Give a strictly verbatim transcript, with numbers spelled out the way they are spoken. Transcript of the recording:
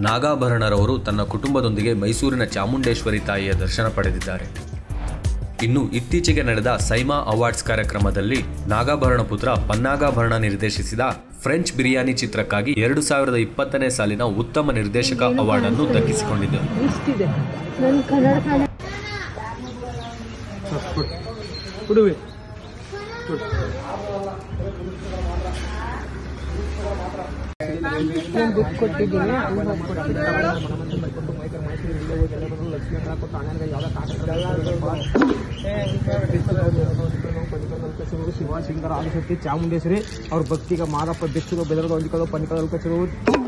ನಾಗಾಭರಣರವರು ತನ್ನ ಕುಟುಂಬದೊಂದಿಗೆ ಮೈಸೂರಿನ ಚಾಮುಂಡೇಶ್ವರಿ ತಾಯಿಯ ದರ್ಶನ ಪಡೆದಿದ್ದಾರೆ. ಇನ್ನು ಇತ್ತೀಚೆಗೆ ನಡೆದ ಸೈಮಾ ಅವಾರ್ಡ್ಸ್ ಕಾರ್ಯಕ್ರಮದಲ್ಲಿ ನಾಗಾಭರಣ ಪುತ್ರ ಪನ್ನಾಗಾಭರಣ ನಿರ್ದೇಶಿಸಿದ ಫ್ರೆಂಚ್ ಬಿರಿಯಾನಿ ಚಿತ್ರಕ್ಕಾಗಿ ಎರಡು ಸಾವಿರದ ಇಪ್ಪತ್ತನೇ ಸಾಲಿನ ಉತ್ತಮ ನಿರ್ದೇಶಕ ಅವಾರ್ಡ್ ಅನ್ನು ದಕ್ಕಿಸಿಕೊಂಡಿದ್ದರು. ಶಿವ ಶಂಕರ ಆದಿಶಕ್ತಿ ಚಾಮುಂಡೇಶ್ವರಿ ಅವ್ರ ಭಕ್ತಿಗ ಮಾದಪ್ಪ ಬೆಚ್ಚಲು ಬೆದರದ ಹೊಂದಿಕೊಳ್ಳೋ ಪಂಡಿತರು